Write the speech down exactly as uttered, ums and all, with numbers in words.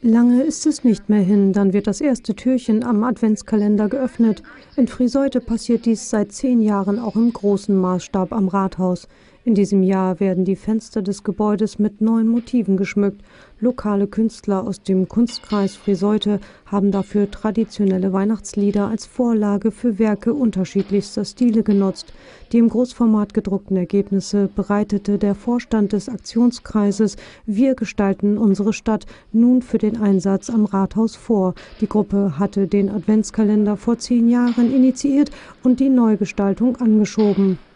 Lange ist es nicht mehr hin, dann wird das erste Türchen am Adventskalender geöffnet. In Friseute passiert dies seit zehn Jahren auch im großen Maßstab am Rathaus. In diesem Jahr werden die Fenster des Gebäudes mit neuen Motiven geschmückt. Lokale Künstler aus dem Kunstkreis Friseute haben dafür traditionelle Weihnachtslieder als Vorlage für Werke unterschiedlichster Stile genutzt. Die im Großformat gedruckten Ergebnisse bereitete der Vorstand des Aktionskreises Wir gestalten unsere Stadt nun für den Einsatz am Rathaus vor. Die Gruppe hatte den Adventskalender vor zehn Jahren initiiert und die Neugestaltung angeschoben.